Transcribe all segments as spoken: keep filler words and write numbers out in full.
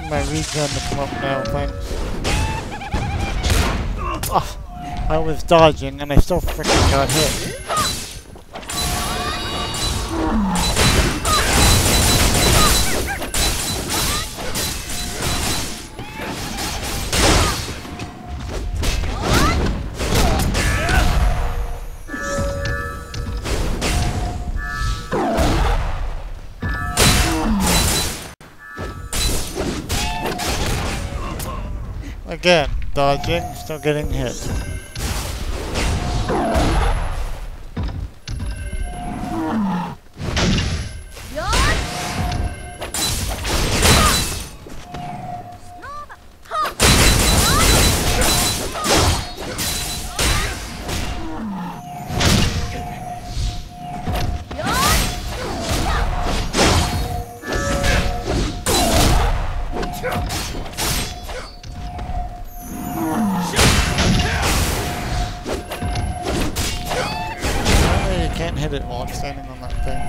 waiting my regen to come up now, thanks. Oh, I was dodging and I still freaking got hit. Again, dodging, still getting hit. Can't hit it while I'm standing on that thing.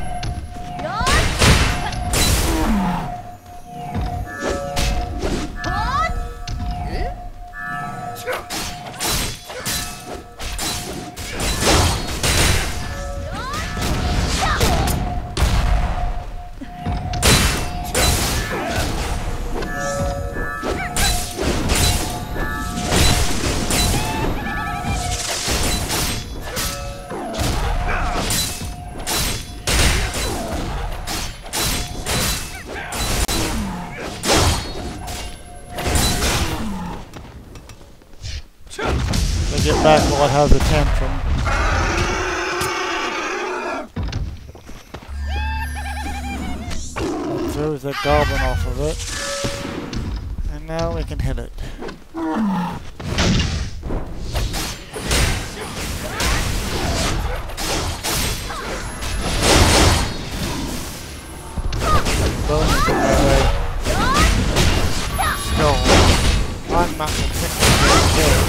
Get back while it has a tantrum. It throws that goblin off of it. And now we can hit it. Bones in my way. Still, I'm not the trick to kill.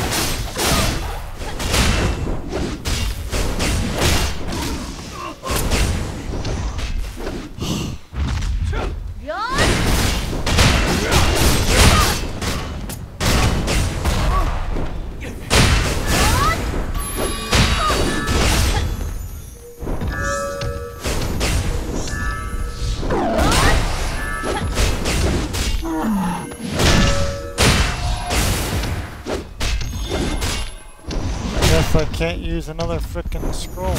I can't use another frickin' scroll.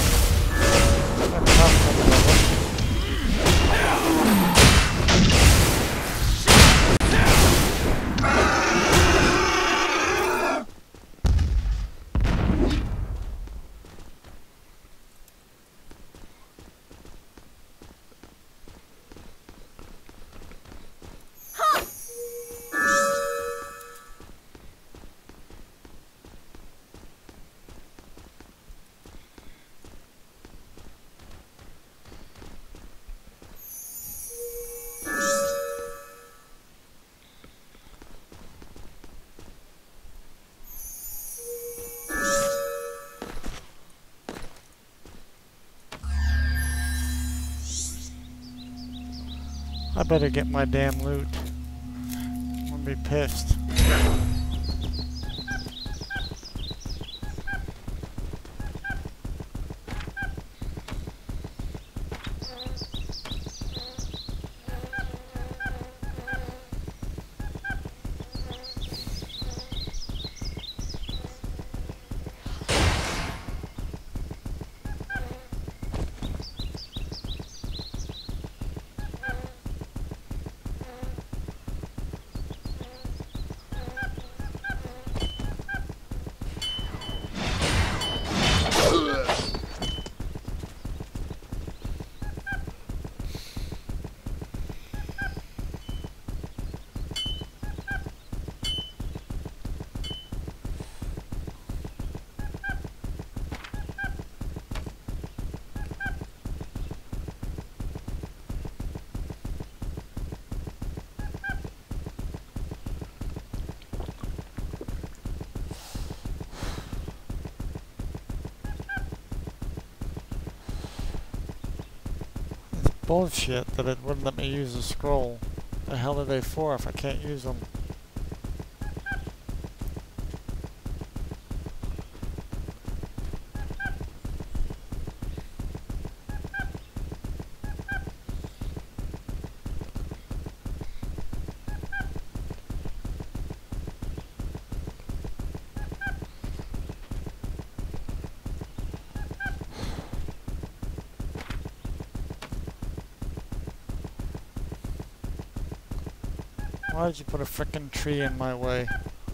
I better get my damn loot. I'm gonna be pissed. Bullshit that it wouldn't let me use a scroll. The hell are they for if I can't use them? Why did you put a frickin' tree in my way?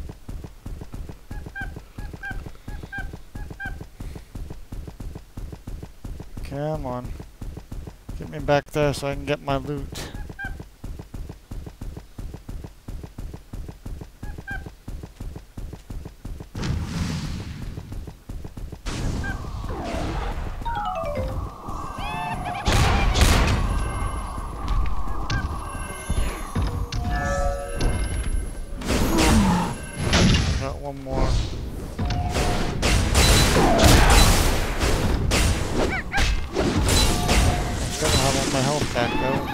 Come on. Get me back there so I can get my loot. One more. I'm still gonna have all my health back though.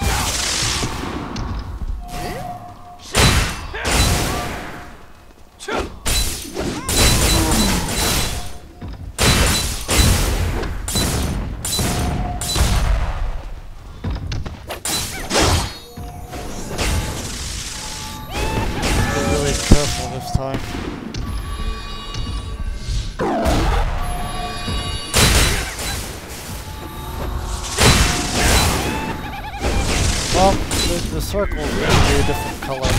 Be really careful this time. Well, the, the circle is going to be a different color.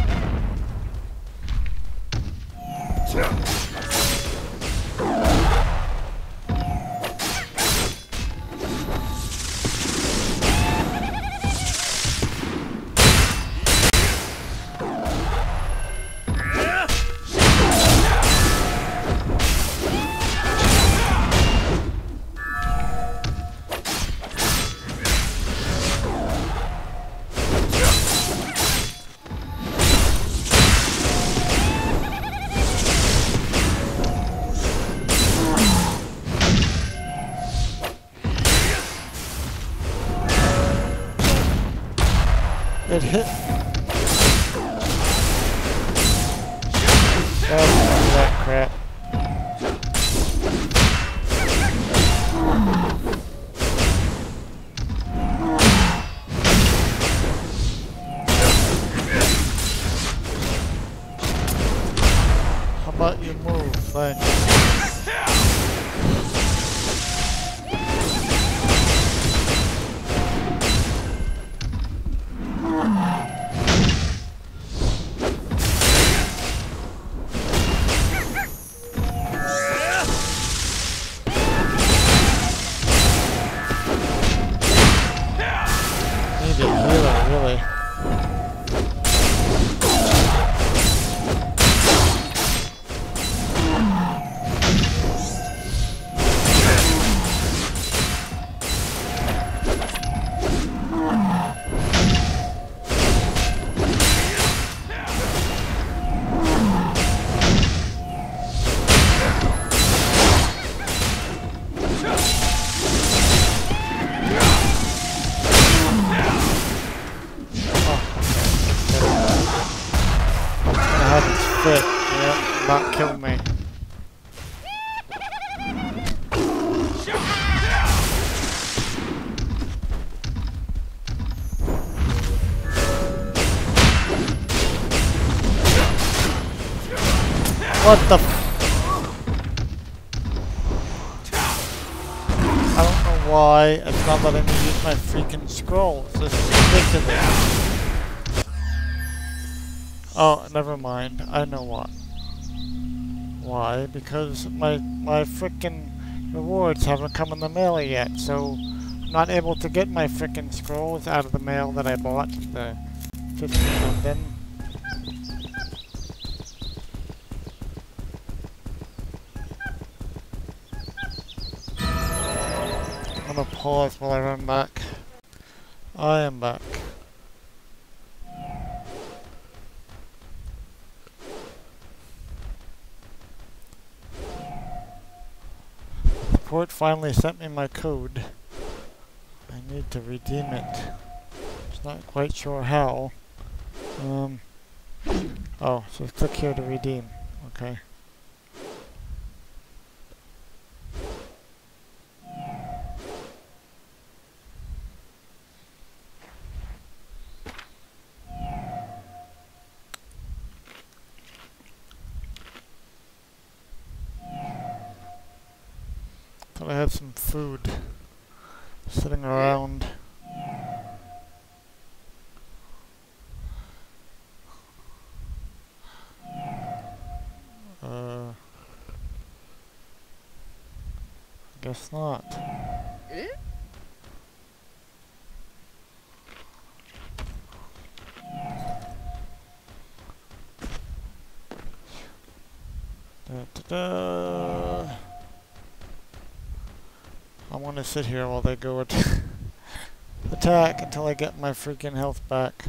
It hit. Oh, that crap. How about you move? Thanks. Need a healer, really. Fit, yeah, not kill me. What the f- I don't know why it's not letting me use my freaking scrolls. This is ridiculous. Oh, never mind. I know what. Why? Because my my frickin' rewards haven't come in the mail yet, so I'm not able to get my frickin' scrolls out of the mail that I bought. The fifteen of them. I'm gonna pause while I run back. I am back. The port finally sent me my code. I need to redeem it. Just not quite sure how. Um, oh, so click here to redeem. Okay. Thought I had some food sitting around. Uh, guess not. Da, da, da. I'm gonna sit here while they go at attack until I get my freaking health back.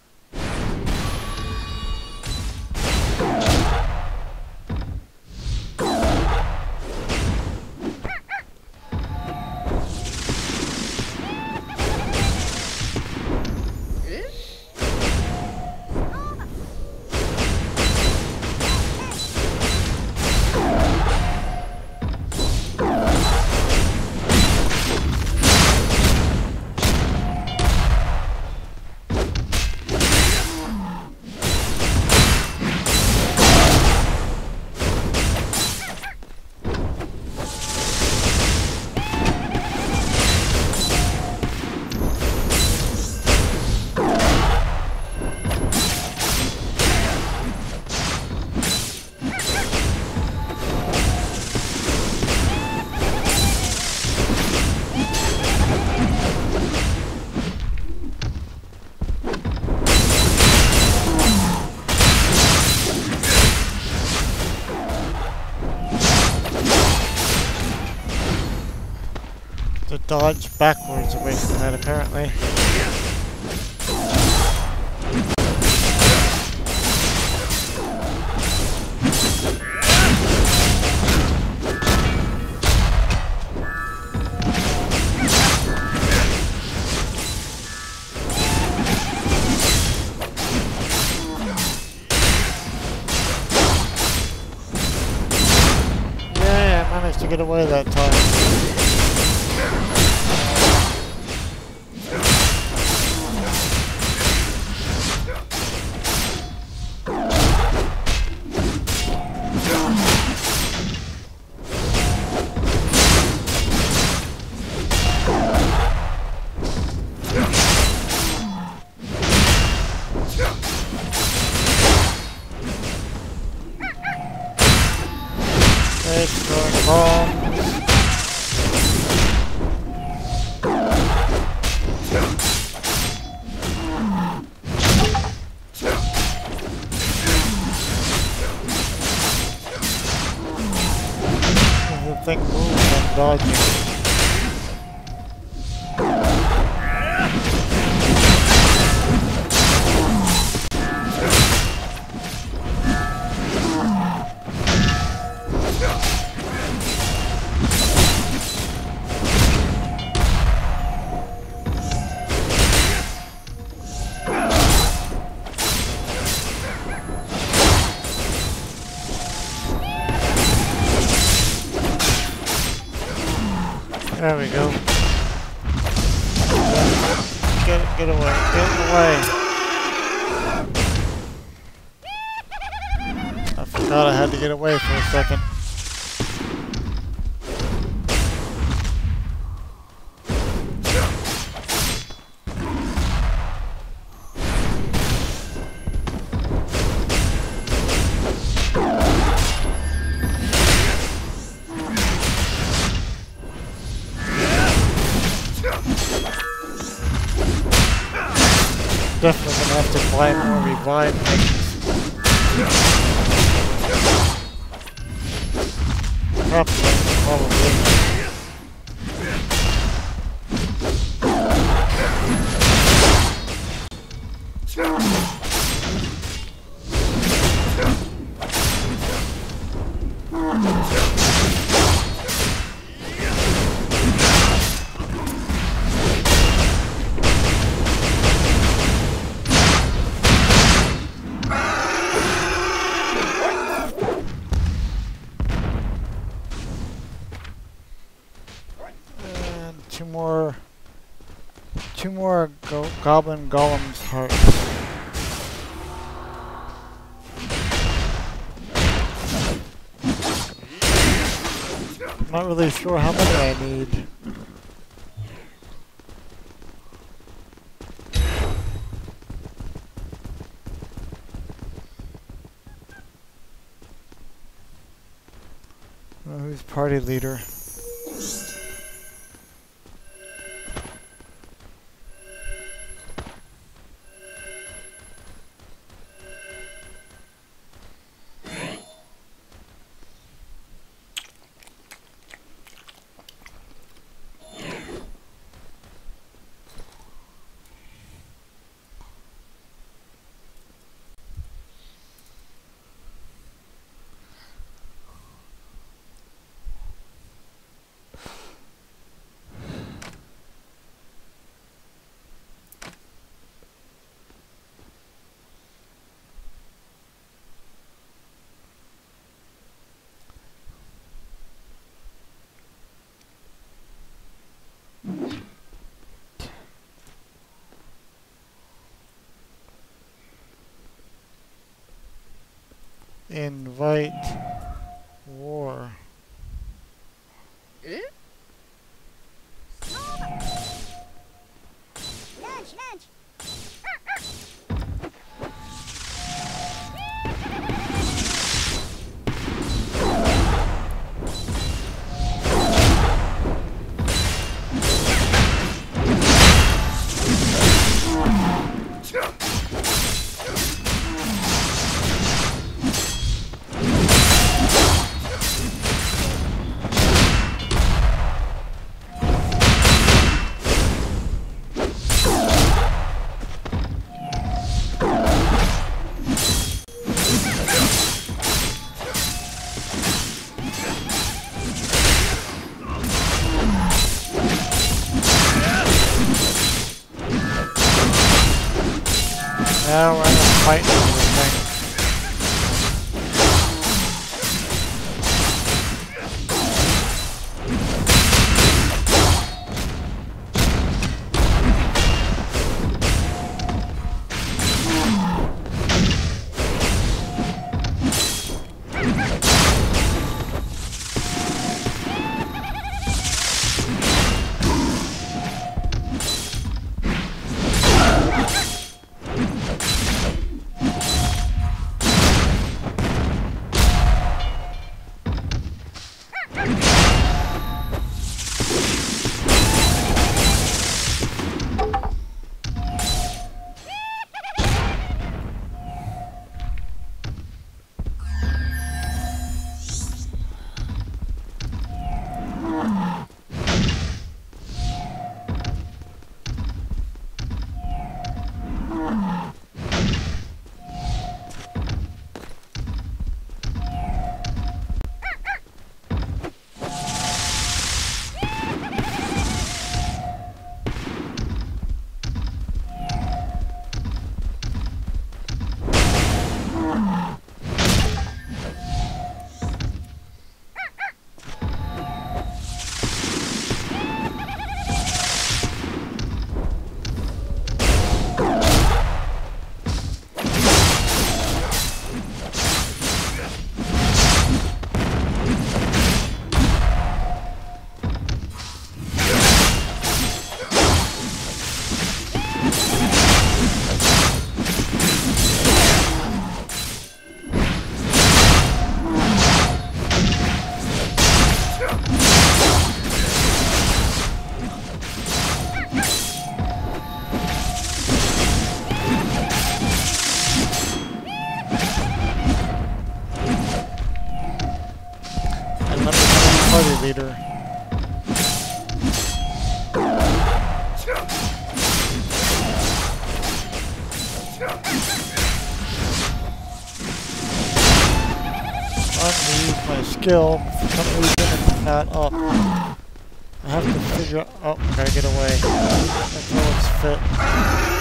To dodge backwards away from that, apparently. Yeah, I managed to get away that time. It's going bombs. The thing moves, I'm dodging. There we go. Get, get away, get away. I forgot I had to get away for a second. Definitely gonna have to buy more revive things. Probably, probably. two more go goblin golems hearts. I'm not really sure how many I need. Uh, who's party leader? Invite war. Eh? Lunch, lunch. Now we're gonna fight everything. Party leader. I'm gonna use my skill. For some reason it's not up. I have to figure out. Oh, gotta get away. That's how it's fit.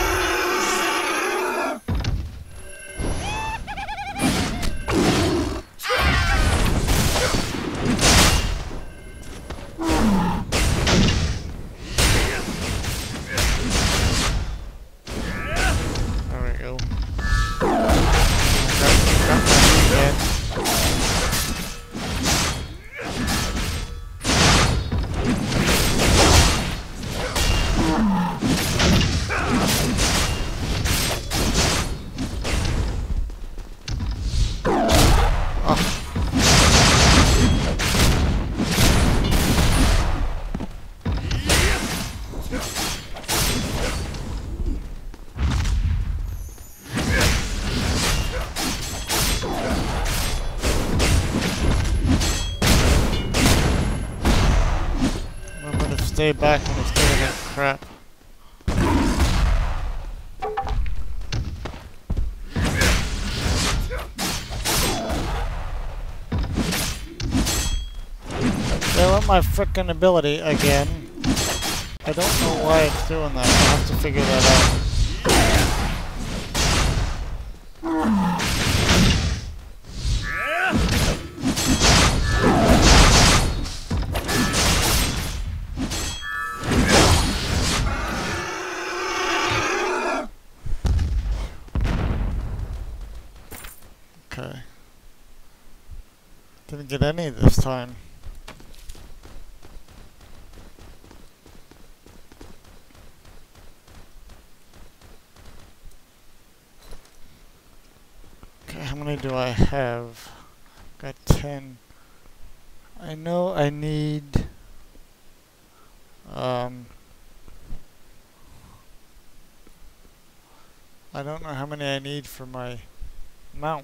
stay back when he's doing that crap. They want my frickin' ability again. I don't know why it's doing that. I'll have to figure that out. Okay. Didn't get any this time. How many do I have? Got ten. I know I need um I don't know how many I need for my mount.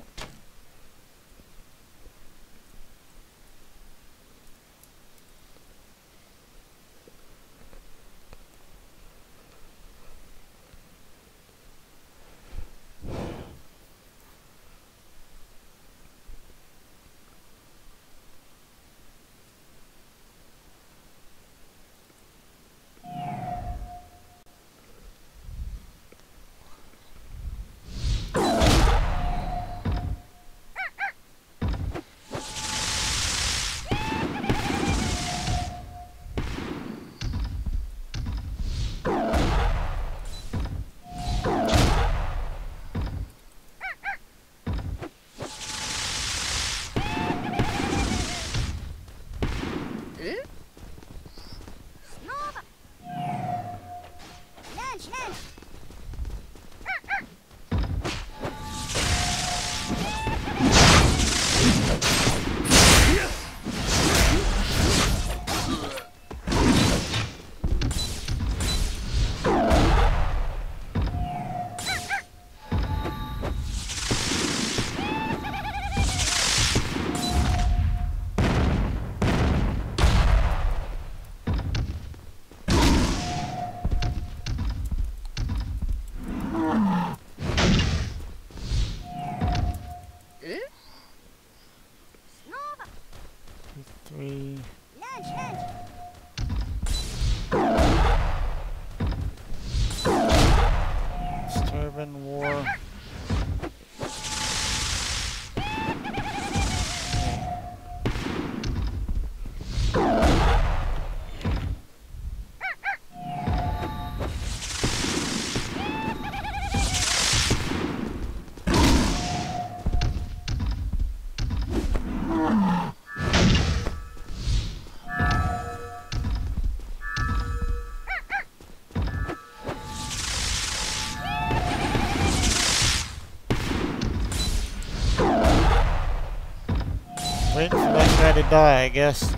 Three. Disturbing war. Waiting for that guy to die, I guess.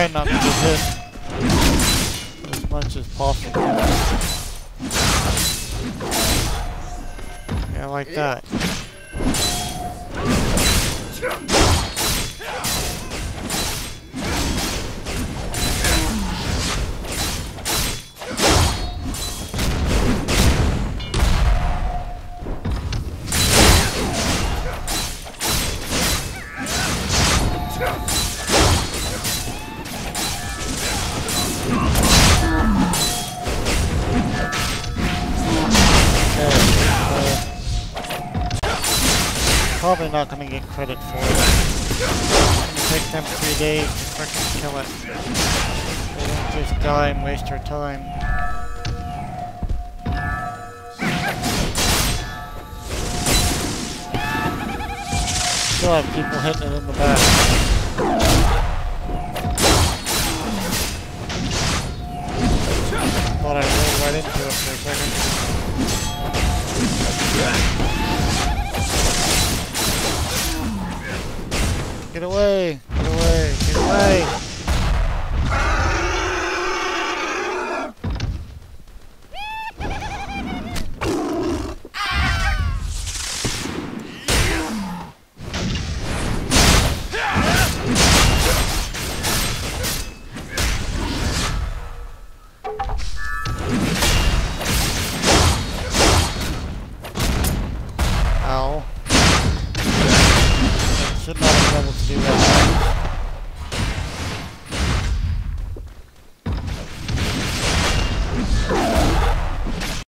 try not to get hit as much as possible. Yeah, like that. Probably not going to get credit for it. It's going to take them three days to frickin' kill it. They don't just die and waste your time. Still have people hitting it in the back. Thought I rolled right into it for a second. Get away! Get away! Get away! Ow. Should not have been able to do that.